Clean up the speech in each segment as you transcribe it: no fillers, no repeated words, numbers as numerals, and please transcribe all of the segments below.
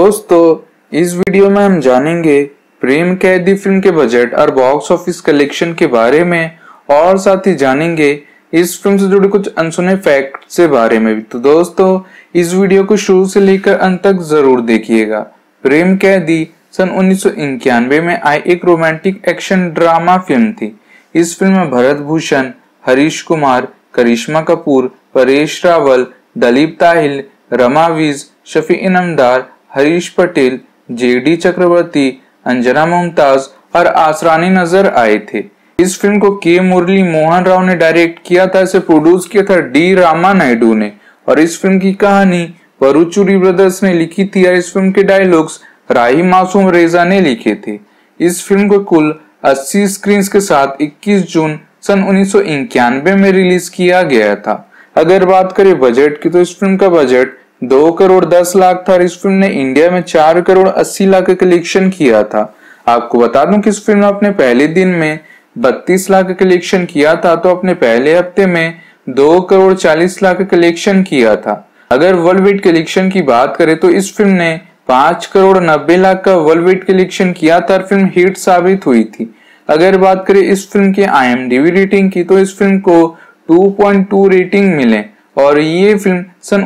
दोस्तों इस वीडियो में हम जानेंगे प्रेम कैदी फिल्म के बजट और बॉक्स ऑफिस कलेक्शन के बारे में और साथ ही जानेंगे इस फिल्म से जुड़े कुछ अनसुने फैक्ट से बारे में भी। तो दोस्तों इस वीडियो को शुरू से लेकर अंत तक जरूर देखिएगा। प्रेम कैदी सन 1991 में आई एक रोमांटिक एक्शन ड्रामा फिल्म थी। इस फिल्म में भरत भूषण, हरीश कुमार, करिश्मा कपूर, परेश रावल, दलीप ताहिल, रमा विज, शफी इनामदार, हरीश पटेल, जेडी चक्रवर्ती, अंजना मुमताज और आसरानी नजर आए थे। इस फिल्म को के मुरली मोहन राव ने डायरेक्ट किया था। इसे प्रोड्यूस किया था डी रामा नायडू ने और इस फिल्म की कहानी परुचूरी ब्रदर्स ने लिखी थी और इस फिल्म के डायलॉग्स राही मासूम रेजा ने लिखे थे। इस फिल्म को कुल 80 स्क्रीन के साथ 21 जून सन 1991 में रिलीज किया गया था। अगर बात करें बजट की तो इस फिल्म का बजट 2 करोड़ 10 लाख था और इस फिल्म ने इंडिया में 4 करोड़ 80 लाख का कलेक्शन किया था। आपको बता दूं कि इस फिल्म ने अपने पहले दिन में 32 लाख का कलेक्शन किया था तो अपने पहले हफ्ते में 2 करोड़ 40 लाख का कलेक्शन किया था। अगर वर्ल्ड वाइड कलेक्शन की बात करें तो इस फिल्म ने 5 करोड़ 90 लाख का वर्ल्ड वाइड कलेक्शन किया था और फिल्म हिट साबित हुई थी। अगर बात करें इस फिल्म के IMDb रेटिंग की तो इस फिल्म को 2.2 रेटिंग मिले और ये फिल्म सन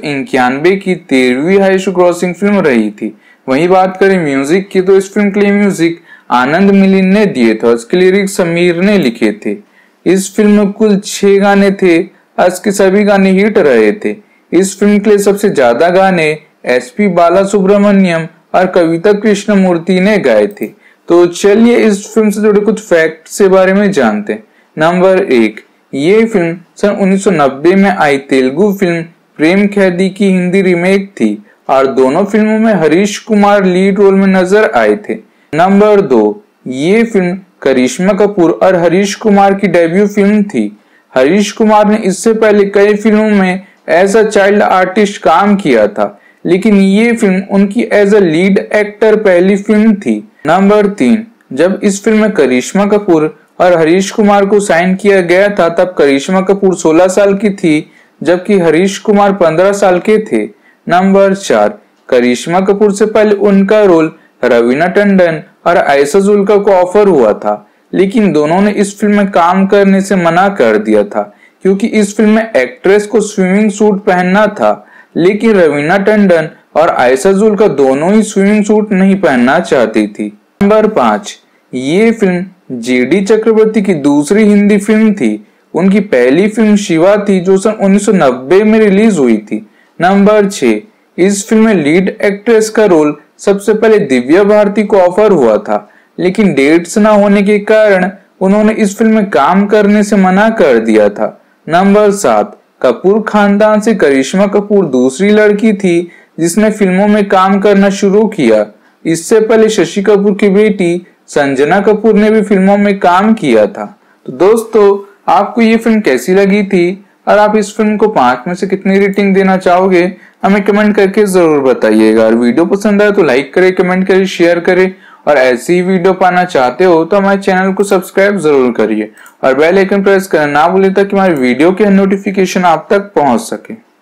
1991 की 13वीं हाईएस्ट ग्रॉसिंग फिल्म रही थी। वहीं बात करें म्यूजिक की तो इस फिल्म के लिए म्यूजिक आनंद मिलिंद ने दिए थे और इसके लिरिक्स समीर ने लिखे थे। इस फिल्म में कुल 6 गाने थे और इसके सभी गाने हिट रहे थे। इस फिल्म के लिए सबसे ज्यादा गाने SP बालासुब्रमण्यम और कविता कृष्णमूर्ति ने गाए थे। तो चलिए इस फिल्म से जुड़े कुछ फैक्ट के बारे में जानते हैं। नंबर 1, ये फिल्म सन 1990 में आई तेलुगु फिल्म प्रेम कैदी की हिंदी रीमेक थी और दोनों फिल्मों में हरीश कुमार लीड रोल में नजर आए थे। नंबर 2, ये फिल्म करिश्मा कपूर और हरीश कुमार की डेब्यू फिल्म थी। हरीश कुमार ने इससे पहले कई फिल्मों में एज अ चाइल्ड आर्टिस्ट काम किया था लेकिन ये फिल्म उनकी एज अ लीड एक्टर पहली फिल्म थी। नंबर 3, जब इस फिल्म में करिश्मा कपूर और हरीश कुमार को साइन किया गया था तब करिश्मा कपूर 16 साल की थी जबकि हरीश कुमार 15 साल के थे। नंबर 4, करिश्मा कपूर से पहले उनका रोल रवीना टंडन और आयशा जुल्का को ऑफर हुआ था लेकिन दोनों ने इस फिल्म में काम करने से मना कर दिया था क्योंकि इस फिल्म में एक्ट्रेस को स्विमिंग सूट पहनना था लेकिन रवीना टंडन और आयशा जुल्का दोनों ही स्विमिंग सूट नहीं पहनना चाहती थी। नंबर 5, ये फिल्म जेडी चक्रवर्ती की दूसरी हिंदी फिल्म थी। उनकी पहली फिल्म शिवा थी जो सन 1990 में रिलीज हुई थी। नंबर 6, इस फिल्म में लीड एक्ट्रेस का रोल सबसे पहले दिव्या भारती को ऑफर हुआ था लेकिन डेट्स न होने के कारण उन्होंने इस फिल्म में काम करने से मना कर दिया था। नंबर 7, कपूर खानदान से करिश्मा कपूर दूसरी लड़की थी जिसने फिल्मों में काम करना शुरू किया। इससे पहले शशि कपूर की बेटी संजना कपूर ने भी फिल्मों में काम किया था। तो दोस्तों आपको ये फिल्म कैसी लगी थी और आप इस फिल्म को 5 में से कितनी रेटिंग देना चाहोगे हमें कमेंट करके जरूर बताइएगा। और वीडियो पसंद आए तो लाइक करें, कमेंट करें, शेयर करें और ऐसी ही वीडियो पाना चाहते हो तो हमारे चैनल को सब्सक्राइब जरूर करिए और बेल आइकन प्रेस करना ना भूलें ताकि हमारी वीडियो के नोटिफिकेशन आप तक पहुंच सके।